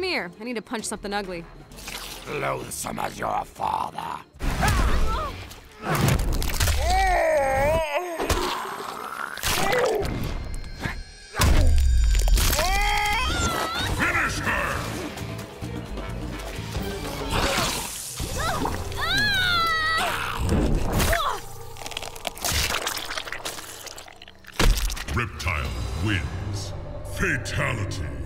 here. I need to punch something ugly. Loathsome as your father. Finish her! Reptile wins. Fatality.